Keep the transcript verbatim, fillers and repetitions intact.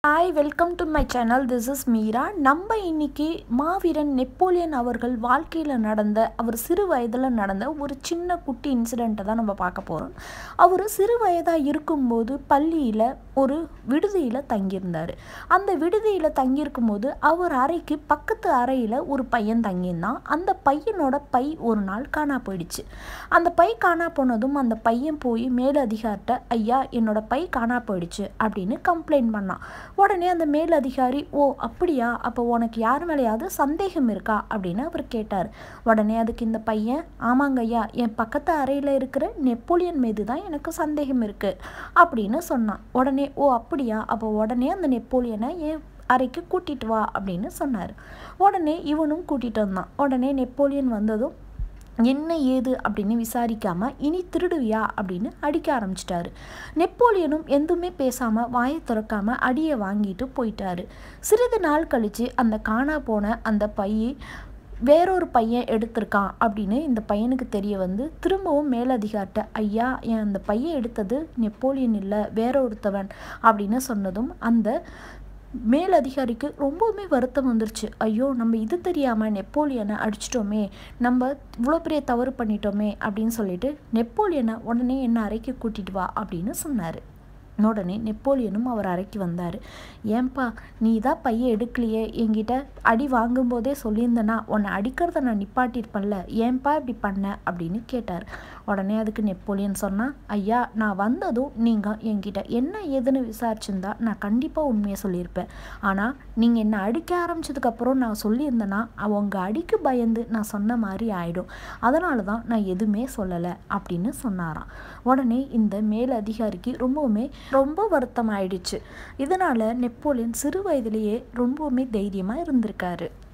Hi, welcome to my channel. This is Meera. நம்ம இன்னைக்கு மாவீரன் Napoleon அவர்கள் வாழ்க்கையில் நடந்த அவர் சிறு வயதில் நடந்த ஒரு சின்ன குட்டி இன்சிடெண்ட்டை தான் நம்ம பார்க்க போகிறோம். அவர் சிறு வயதாக இருக்கும்போது பள்ளியில் ஒரு விடுதியில் தங்கியிருந்தார். அந்த விடுதியில் தங்கியிருக்கும்போது அவர் அறைக்கு பக்கத்து அறையில் ஒரு பையன் தங்கியிருந்தான். அந்த பையனோட பை ஒரு நாள் காணா போயிடுச்சு. அந்த பை காணா போனதும் அந்த பையன் போய் மேலதிகாரிட்ட ஐயா என்னோட பை காணா போயிடுச்சு அப்படின்னு கம்ப்ளைண்ட் பண்ணான். உடனே அந்த மேலதிகாரி ஓ அப்படியா, அப்போ உனக்கு யார் மேலேயாவது சந்தேகம் இருக்கா அப்படின்னு அவர் கேட்டார். உடனே அதுக்கு இந்த பையன் ஆமாங்க ஐயா, என் பக்கத்து அறையில் இருக்கிற நெப்போலியன் மீது தான் எனக்கு சந்தேகம் இருக்குது அப்படின்னு சொன்னான். உடனே ஓ அப்படியா, அப்போ உடனே அந்த நெப்போலியனை என் அறைக்கு கூட்டிகிட்டு வா அப்படின்னு சொன்னார். உடனே இவனும் கூட்டிகிட்டு வந்தான். உடனே நெப்போலியன் வந்ததும் என்ன ஏது அப்படின்னு விசாரிக்காமல் இனி திருடுவியா அப்படின்னு அடிக்க ஆரம்பிச்சிட்டாரு. நெப்போலியனும் எதுவுமே பேசாமல் வாயை திறக்காமல் அடியை வாங்கிட்டு போயிட்டாரு. சிறிது நாள் கழித்து அந்த காணா போன அந்த பையை வேறொரு பையன் எடுத்திருக்கான் அப்படின்னு இந்த பையனுக்கு தெரிய வந்து திரும்பவும் மேலதிகாரிட்ட ஐயா என் அந்த பையன் எடுத்தது நெப்போலியன் இல்லை வேற ஒருத்தவன் அப்படின்னு சொன்னதும் அந்த மேலதிகாரிக்கு ரொம்பவுமே வருத்தம் வந்துருச்சு. ஐயோ நம்ம இது தெரியாமல் நெப்போலியனை அடிச்சிட்டோமே, நம்ம இவ்வளோ பெரிய தவறு பண்ணிட்டோமே அப்படின்னு சொல்லிட்டு நெப்போலியனை உடனே என்ன அறைக்கு கூட்டிட்டு வா அப்படின்னு சொன்னார். உடனே நெப்போலியனும் அவர் அறைக்கு வந்தார். ஏன்பா நீ தான் பையன் எடுக்கலையே, என்கிட்ட அடி வாங்கும்போதே சொல்லியிருந்தேன்னா உன்னை அடிக்கிறத நான் நிப்பாட்டியிருப்பேன்ல, ஏன்பா இப்படி பண்ண அப்படின்னு கேட்டார். உடனே அதுக்கு நெப்போலியன் சொன்னால் ஐயா நான் வந்ததும் நீங்கள் என்கிட்ட என்ன ஏதுன்னு விசாரிச்சிருந்தா நான் கண்டிப்பாக உண்மையை சொல்லியிருப்பேன். ஆனால் நீங்கள் என்னை அடிக்க ஆரம்பித்ததுக்கப்புறம் நான் சொல்லியிருந்தேன்னா அவங்க அடிக்கு பயந்து நான் சொன்ன மாதிரி ஆகிடும், அதனால தான் நான் எதுவுமே சொல்லலை அப்படின்னு சொன்னாராம். உடனே இந்த மேலதிகாரிக்கு ரொம்பவுமே ரொம்ப வருத்தம் ஆயிடுச்சு. இதனால் நெப்போலியன் சிறு வயதிலேயே ரொம்பவுமே தைரியமாக இருந்திருக்காரு.